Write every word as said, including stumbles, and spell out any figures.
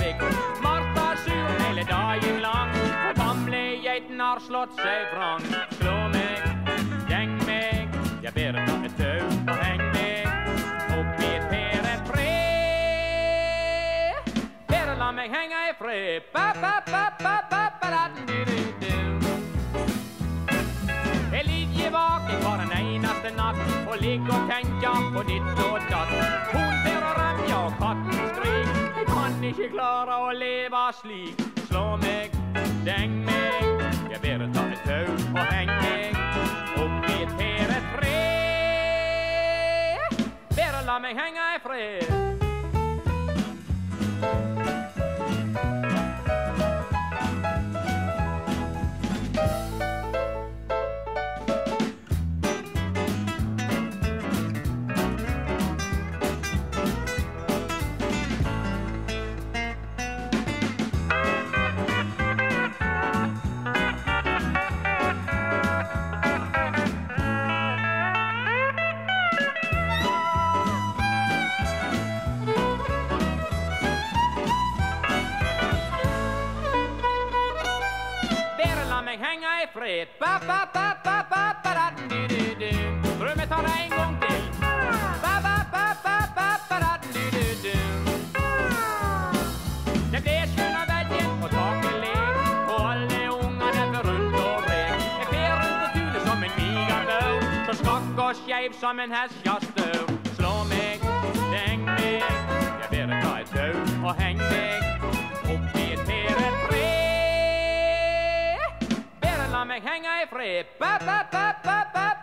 slik. Martha sur hele dagen lang, for gamle geiten har slått seg vrang. Slå meg, gjeng meg, jeg ber ta et tau og heng meg opp i et pæretre. Pære, la meg henge i fred. Ba, ba, ba, ba, ba, ba, da, du, du, du. Jeg ligger vaken hver en eneste natt og ligger og tenker på ditt og datt. Hun ber og ramja og katten skrik. Jeg kan ikke klare å leve slik. Slå meg, deng meg, jeg ber ta et tau og heng meg opp i et pæretre. Bare la meg henge i fred. Henge i fred. Ba, ba, ba, ba, ba, ba, da, du, du, du. Tror vi tar det en gang til. Ba, ba, ba, ba, ba, ba, da, du, du, du. Det ble skjønn av veggen og taket lek, og alle ungene var rundt og rek. Jeg fer rundt og tuner som en migabør, så skakk og skjev som en heskjastør. Slå meg, deng meg, jeg ber ta et tau og heng meg opp i et pæretre. La meg henge i fred. Ba, ba, ba, ba, ba.